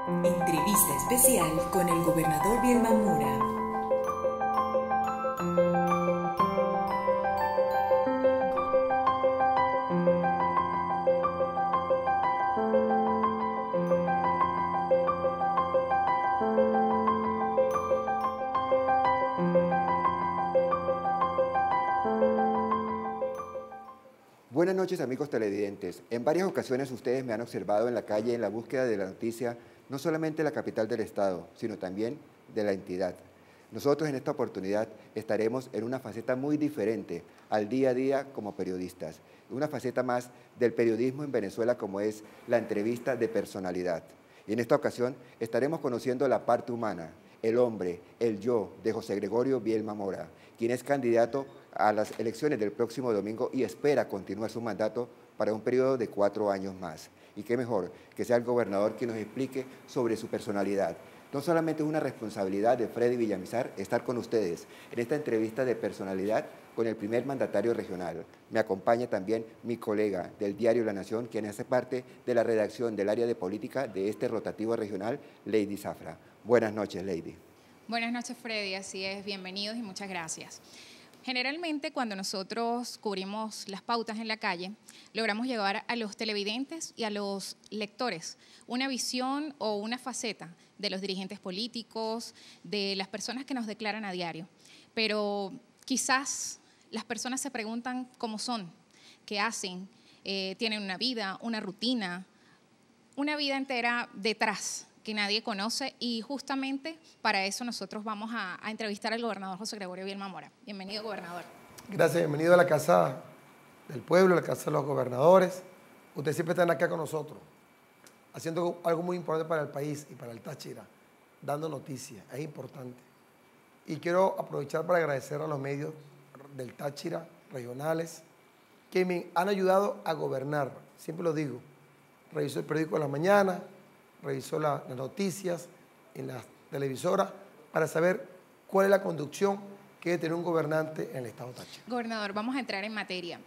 Entrevista especial con el gobernador Vilma Mora. Buenas noches, amigos televidentes. En varias ocasiones ustedes me han observado en la calle en la búsqueda de la noticia, no solamente de la capital del estado, sino también de la entidad. Nosotros en esta oportunidad estaremos en una faceta muy diferente al día a día como periodistas, una faceta más del periodismo en Venezuela como es la entrevista de personalidad. Y en esta ocasión estaremos conociendo la parte humana, el hombre, el yo de José Gregorio Vielma Mora, quien es candidato a las elecciones del próximo domingo y espera continuar su mandato para un periodo de 4 años más. Y qué mejor que sea el gobernador quien nos explique sobre su personalidad. No solamente es una responsabilidad de Freddy Villamizar estar con ustedes en esta entrevista de personalidad con el primer mandatario regional. Me acompaña también mi colega del diario La Nación, quien hace parte de la redacción del área de política de este rotativo regional, Lady Zafra. Buenas noches, Lady. Buenas noches, Freddy. Así es, bienvenidos y muchas gracias. Generalmente, cuando nosotros cubrimos las pautas en la calle, logramos llevar a los televidentes y a los lectores una visión o una faceta de los dirigentes políticos, de las personas que nos declaran a diario. Pero quizás las personas se preguntan cómo son, qué hacen, tienen una vida, una rutina, una vida entera detrás que nadie conoce, y justamente para eso nosotros vamos a entrevistar al gobernador José Gregorio Vielma Mora. Bienvenido, gobernador. Gracias, bienvenido a la Casa del Pueblo, a la Casa de los Gobernadores. Ustedes siempre están acá con nosotros, haciendo algo muy importante para el país y para el Táchira, dando noticias, es importante. Y quiero aprovechar para agradecer a los medios del Táchira, regionales, que me han ayudado a gobernar. Siempre lo digo, reviso el periódico de la mañana, revisó las noticias en las televisoras para saber cuál es la conducción que debe tener un gobernante en el estado Táchira. Gobernador, vamos a entrar en materia.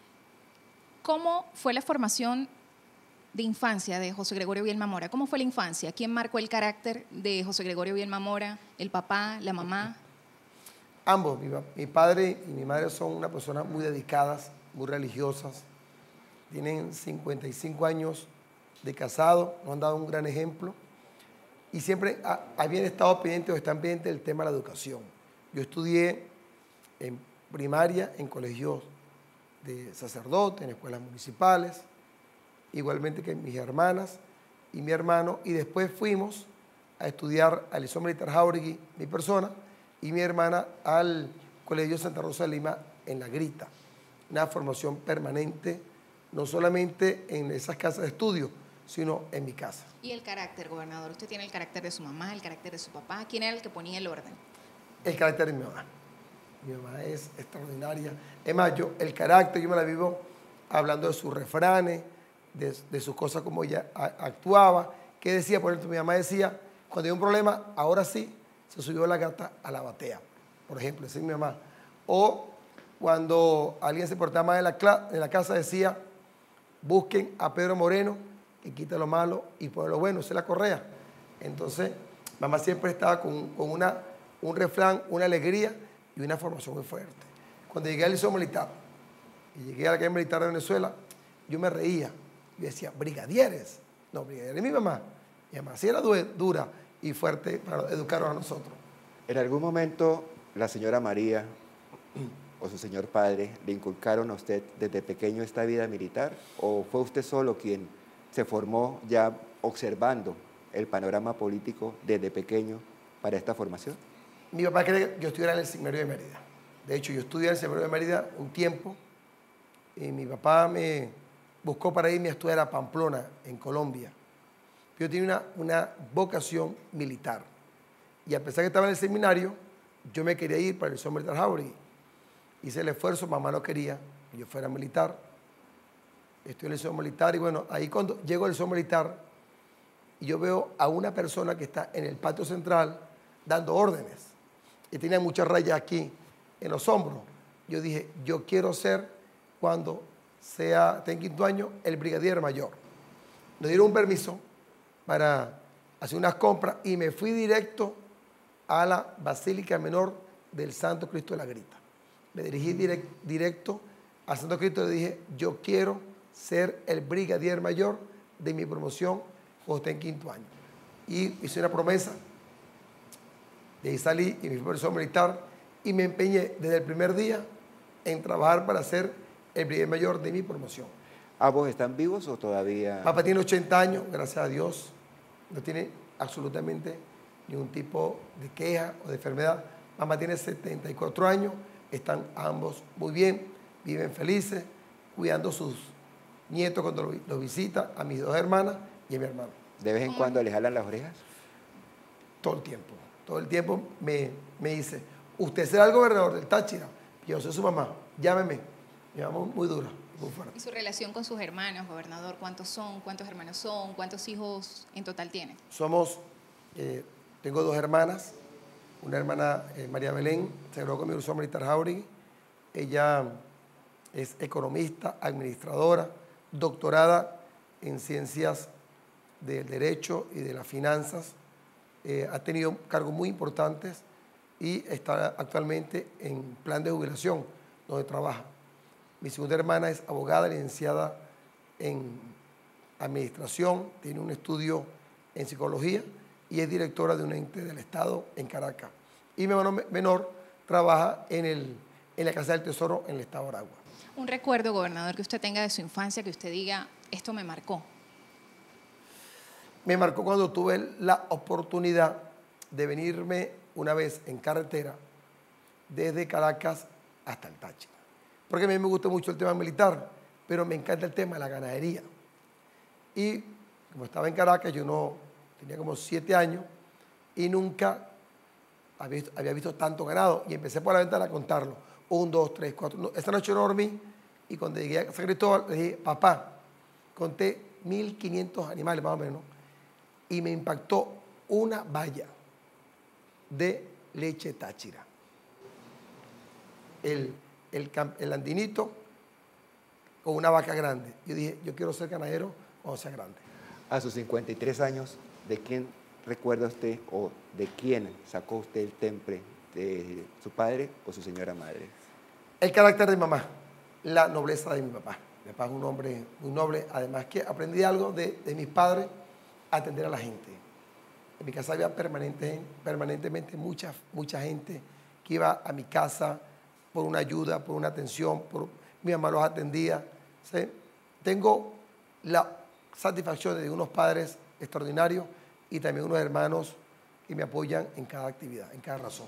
¿Cómo fue la formación de infancia de José Gregorio Vielma Mora? ¿Cómo fue la infancia? ¿Quién marcó el carácter de José Gregorio Vielma Mora? ¿El papá, la mamá? Ambos, mi padre y mi madre son una persona muy dedicadas, muy religiosas. Tienen 55 años de casado, nos han dado un gran ejemplo y siempre habían estado pendientes o están pendientes del tema de la educación. Yo estudié en primaria en colegios de sacerdotes, en escuelas municipales, igualmente que mis hermanas y mi hermano, y después fuimos a estudiar al Liceo Militar Jáuregui, mi persona, y mi hermana al Colegio Santa Rosa de Lima en La Grita. Una formación permanente, no solamente en esas casas de estudio, sino en mi casa. ¿Y el carácter, gobernador? ¿Usted tiene el carácter de su mamá, el carácter de su papá? ¿Quién era el que ponía el orden? El carácter de mi mamá. Mi mamá es extraordinaria. Es más, el carácter, yo me la vivo hablando de sus refranes, de sus cosas, como ella actuaba. ¿Qué decía? Por ejemplo, mi mamá decía, cuando hay un problema, ahora sí, se subió la gata a la batea. Por ejemplo, esa es mi mamá. O cuando alguien se portaba mal en la casa, decía, busquen a Pedro Moreno, que quita lo malo y pone lo bueno, esa es la correa. Entonces, mamá siempre estaba con un refrán, una alegría y una formación muy fuerte. Cuando llegué al Liceo Militar y llegué a la Academia Militar de Venezuela, yo me reía. Yo decía, brigadieres. No, brigadieres es mi mamá. Mi mamá sí era dura y fuerte para educarnos a nosotros. ¿En algún momento la señora María o su señor padre le inculcaron a usted desde pequeño esta vida militar, o fue usted solo quien se formó ya observando el panorama político desde pequeño para esta formación? Mi papá quería que yo estudiara en el Seminario de Mérida. De hecho, yo estudié en el Seminario de Mérida un tiempo y mi papá me buscó para irme a estudiar a Pamplona, en Colombia. Yo tenía una vocación militar y a pesar que estaba en el seminario, yo me quería ir para el Liceo Militar Jáuregui. Hice el esfuerzo, mamá no quería que yo fuera militar. Estoy en el Liceo Militar y bueno, ahí cuando llego al Liceo Militar y yo veo a una persona que está en el patio central dando órdenes y tenía muchas rayas aquí en los hombros. Yo dije, yo quiero ser, cuando tenga 5º año, el brigadier mayor. Nos dieron un permiso para hacer unas compras y me fui directo a la Basílica Menor del Santo Cristo de la Grita. Me dirigí directo al Santo Cristo y le dije, yo quiero ser el brigadier mayor de mi promoción cuando esté en quinto año. Y hice una promesa, de ahí salí y me fui profesor militar y me empeñé desde el primer día en trabajar para ser el brigadier mayor de mi promoción. ¿Ambos están vivos o todavía? Papá tiene 80 años, gracias a Dios, no tiene absolutamente ningún tipo de queja o de enfermedad. Mamá tiene 74 años, están ambos muy bien, viven felices, cuidando a sus nietos cuando los visita, a mis dos hermanas y a mi hermano. ¿De vez en cuando le jalan las orejas? Todo el tiempo me dice, usted será el gobernador del Táchira, yo soy su mamá, llámeme. Mi mamá muy dura, muy fuerte. ¿Y su relación con sus hermanos, gobernador? ¿Cuántos son? ¿Cuántos hermanos son? ¿Cuántos hijos en total tiene? Tengo dos hermanas, una hermana María Belén, se graduó con mi profesor militar Jauregui, ella es economista, administradora, doctorada en ciencias del derecho y de las finanzas, ha tenido cargos muy importantes y está actualmente en plan de jubilación, donde trabaja. Mi segunda hermana es abogada, licenciada en administración, tiene un estudio en psicología y es directora de un ente del Estado en Caracas. Y mi hermano menor trabaja en la Casa del Tesoro en el Estado de Aragua. Un recuerdo, gobernador, que usted tenga de su infancia, que usted diga, esto me marcó. Me marcó cuando tuve la oportunidad de venirme una vez en carretera desde Caracas hasta el Táchira. Porque a mí me gusta mucho el tema militar, pero me encanta el tema de la ganadería. Y como estaba en Caracas, yo tenía como 7 años y nunca había visto tanto ganado. Y empecé por la ventana a contarlo. 1, 2, 3, 4. Esta noche no dormí y cuando llegué a San Cristóbal le dije, papá, conté 1.500 animales más o menos y me impactó una valla de leche Táchira. El andinito con una vaca grande. Yo dije, yo quiero ser ganadero cuando sea grande. A sus 53 años, ¿de quién recuerda usted o de quién sacó usted el temple? ¿De su padre o su señora madre? El carácter de mamá, la nobleza de mi papá. Mi papá es un hombre muy noble. Además que aprendí algo de mis padres, atender a la gente. En mi casa había permanentemente mucha gente que iba a mi casa por una ayuda, por una atención, mi mamá los atendía. ¿Sí? Tengo la satisfacción de unos padres extraordinarios y también unos hermanos que me apoyan en cada actividad, en cada razón.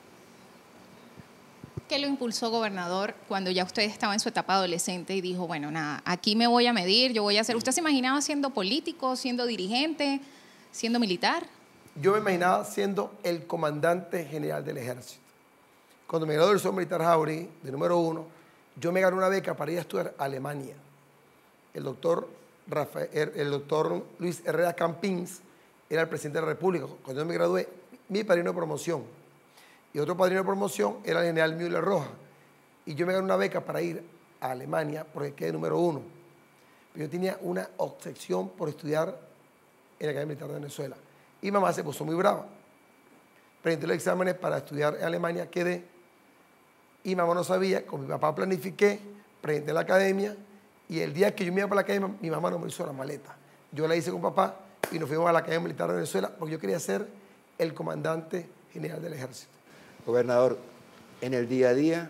¿Qué lo impulsó, gobernador, cuando ya usted estaba en su etapa adolescente y dijo, bueno, nada, aquí me voy a medir, yo voy a hacer... ¿Usted se imaginaba siendo político, siendo dirigente, siendo militar? Yo me imaginaba siendo el comandante general del ejército. Cuando me gradué del Liceo Militar Jauregui, de número 1, yo me gané una beca para ir a estudiar a Alemania. El doctor Luis Herrera Campins era el presidente de la República. Cuando yo me gradué, mi padrino de promoción y otro padrino de promoción era el general Müller Roja. Y yo me gané una beca para ir a Alemania porque quedé número 1. Pero yo tenía una obsesión por estudiar en la Academia Militar de Venezuela. Y mamá se puso muy brava. Presenté los exámenes para estudiar en Alemania, quedé. Y mamá no sabía, con mi papá planifiqué, presenté la academia. Y el día que yo me iba para la academia, mi mamá no me hizo la maleta. Yo la hice con papá y nos fuimos a la Academia Militar de Venezuela porque yo quería ser el comandante general del ejército. Gobernador, en el día a día,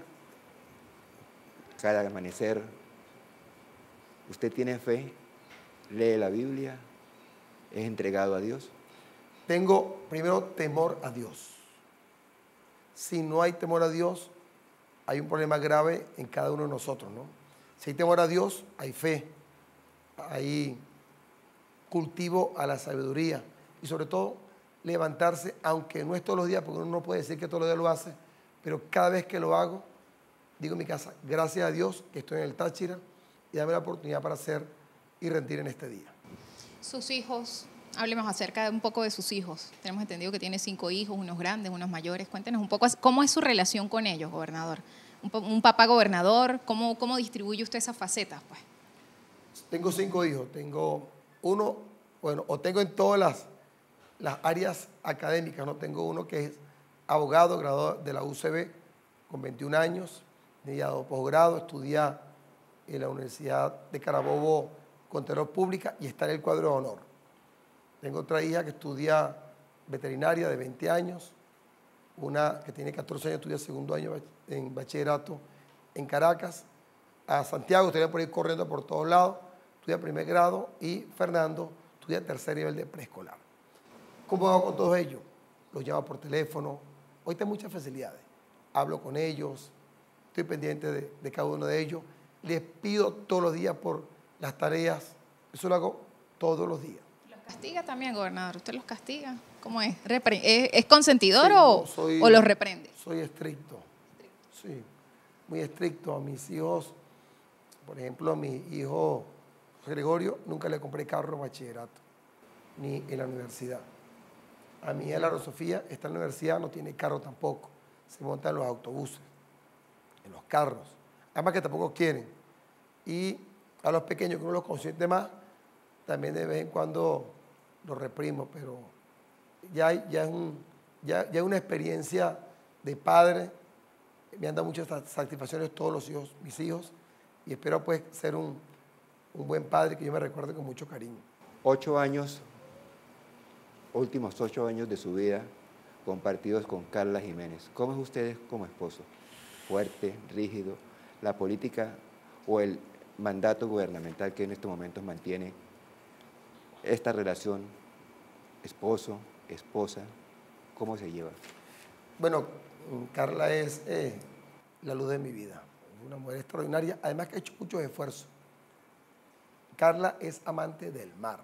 cada amanecer, ¿usted tiene fe? ¿Lee la Biblia? ¿Es entregado a Dios? Tengo primero temor a Dios. Si no hay temor a Dios, hay un problema grave en cada uno de nosotros, ¿no? Si hay temor a Dios, hay fe, hay cultivo a la sabiduría y sobre todo levantarse, aunque no es todos los días, porque uno no puede decir que todos los días lo hace, pero cada vez que lo hago, digo en mi casa, gracias a Dios que estoy en el Táchira y dame la oportunidad para hacer y rendir en este día. Sus hijos, hablemos acerca de un poco de sus hijos. Tenemos entendido que tiene 5 hijos, unos grandes, unos mayores. Cuéntenos un poco cómo es su relación con ellos, gobernador. Un papá gobernador, ¿cómo distribuye usted esas facetas, pues? Tengo 5 hijos, tengo uno, bueno, o tengo en todas las áreas académicas, ¿no? Tengo uno que es abogado, graduado de la UCB con 21 años, mediado posgrado, estudia en la Universidad de Carabobo, Contador Pública, y está en el cuadro de honor. Tengo otra hija que estudia veterinaria de 20 años, una que tiene 14 años, estudia segundo año en bachillerato en Caracas. A Santiago estoy por ir corriendo por todos lados, estudia primer grado, y Fernando estudia tercer nivel de preescolar. ¿Cómo hago con todos ellos? Los llamo por teléfono. Hoy tengo muchas facilidades. Hablo con ellos, estoy pendiente de cada uno de ellos. Les pido todos los días por las tareas. Eso lo hago todos los días. ¿Los castiga también, gobernador? ¿Usted los castiga? ¿Cómo es? ¿Es consentidor Sí, o los reprende? Soy estricto. Sí, muy estricto a mis hijos. Por ejemplo, a mi hijo Gregorio nunca le compré carro en bachillerato, ni en la universidad. A mi hija Lara Sofía está en la universidad, no tiene carro tampoco. Se monta en los autobuses, en los carros. Además que tampoco quieren. Y a los pequeños, que uno los consiente más, también de vez en cuando los reprimo, pero ya es una experiencia de padre. Me han dado muchas satisfacciones todos los hijos, mis hijos, y espero pues ser un buen padre que yo me recuerde con mucho cariño. 8 años, últimos 8 años de su vida compartidos con Carla Jiménez. ¿Cómo es usted como esposo? ¿Fuerte, rígido? ¿La política o el mandato gubernamental que en estos momentos mantiene esta relación esposo, esposa, cómo se lleva? Bueno, Carla es la luz de mi vida. Es una mujer extraordinaria, además que ha hecho muchos esfuerzos. Carla es amante del mar.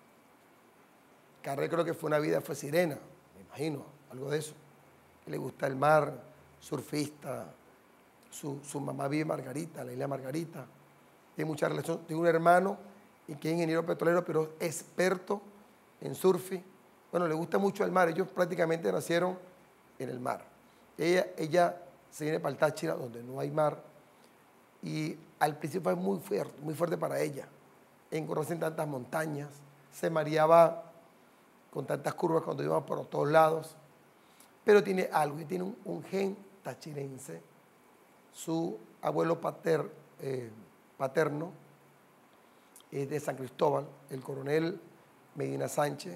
Carla creo que fue sirena, me imagino, algo de eso. Le gusta el mar, surfista. Su mamá vive en Margarita, la isla Margarita. Tiene mucha relación. Tiene un hermano que es ingeniero petrolero, pero experto en surfing. Bueno, le gusta mucho el mar. Ellos prácticamente nacieron en el mar. Ella se viene para el Táchira, donde no hay mar. Y al principio fue muy fuerte para ella. Encorrarse en tantas montañas. Se mareaba con tantas curvas cuando íbamos por todos lados. Pero tiene algo, y tiene un gen tachirense. Su abuelo paterno es de San Cristóbal, el coronel Medina Sánchez,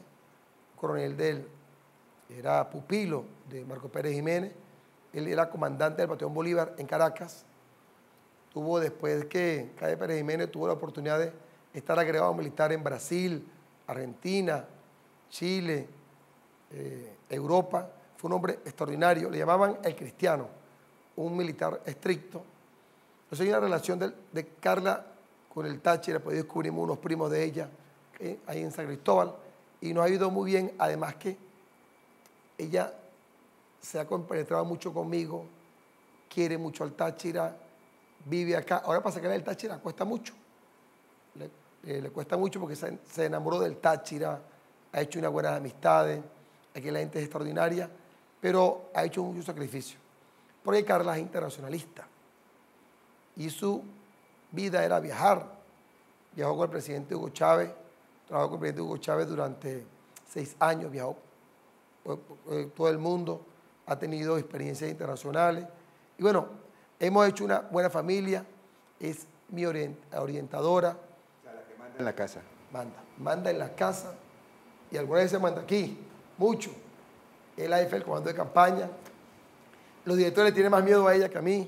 era pupilo de Marco Pérez Jiménez. Él era comandante del Batallón Bolívar en Caracas. Después que cae Pérez Jiménez, tuvo la oportunidad de estar agregado militar en Brasil, Argentina, Chile, Europa. Fue un hombre extraordinario, le llamaban el cristiano, un militar estricto. Entonces hay una relación de Carla con el Táchira, pues descubrimos unos primos de ella ahí en San Cristóbal, y nos ha ido muy bien, además que ella se ha compenetrado mucho conmigo, quiere mucho al Táchira, vive acá. Ahora para sacarle el Táchira cuesta mucho, le cuesta mucho porque se enamoró del Táchira, ha hecho unas buenas amistades, aquí la gente es extraordinaria, pero ha hecho mucho sacrificio. Porque Carla es internacionalista y su vida era viajar. Viajó con el presidente Hugo Chávez, trabajó con el presidente Hugo Chávez durante 6 años, viajó por todo el mundo, ha tenido experiencias internacionales. Y bueno, hemos hecho una buena familia, es mi orientadora. O sea, la que manda en la casa. Manda en la casa, y algunas veces manda aquí, mucho. Es la jefe del comando de campaña. Los directores le tienen más miedo a ella que a mí,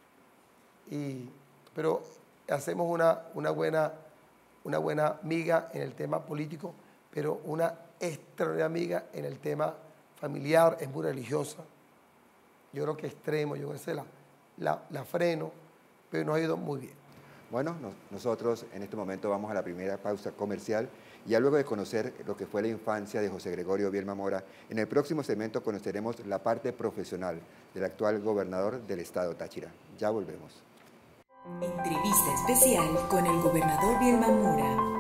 pero hacemos una buena amiga en el tema político, pero una extraordinaria amiga en el tema familiar, es muy religiosa. Yo creo que extremo, yo creo que la freno, pero nos ha ido muy bien. Bueno, nosotros en este momento vamos a la primera pausa comercial, y ya luego de conocer lo que fue la infancia de José Gregorio Bielma Mora, en el próximo segmento conoceremos la parte profesional del actual gobernador del estado Táchira. Ya volvemos. Entrevista especial con el gobernador Bielma Mora.